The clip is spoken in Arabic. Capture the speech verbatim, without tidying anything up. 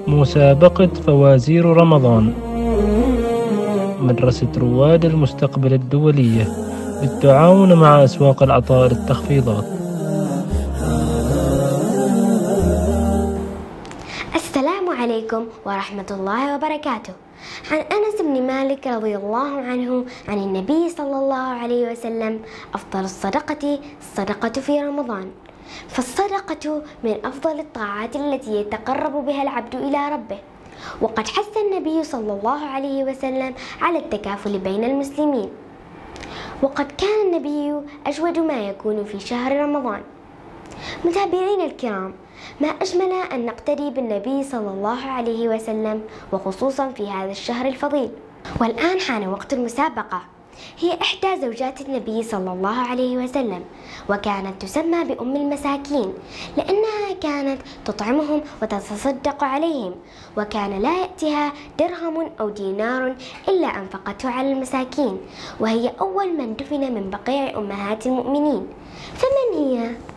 مسابقة فوازير رمضان، مدرسة رواد المستقبل الدولية بالتعاون مع أسواق العطاء للتخفيضات. السلام عليكم ورحمة الله وبركاته. عن أنس بن مالك رضي الله عنه عن النبي صلى الله عليه وسلم: أفضل الصدقة الصدقة في رمضان، فالصدقة من أفضل الطاعات التي يتقرب بها العبد إلى ربه. وقد حث النبي صلى الله عليه وسلم على التكافل بين المسلمين، وقد كان النبي أجود ما يكون في شهر رمضان. متابعين الكرام، ما أجمل أن نقتدي بالنبي صلى الله عليه وسلم، وخصوصا في هذا الشهر الفضيل. والآن حان وقت المسابقة. هي إحدى زوجات النبي صلى الله عليه وسلم، وكانت تسمى بأم المساكين لأنها كانت تطعمهم وتتصدق عليهم، وكان لا يأتيها درهم أو دينار إلا أنفقته على المساكين، وهي أول من دفن من بقيع أمهات المؤمنين. فمن هي؟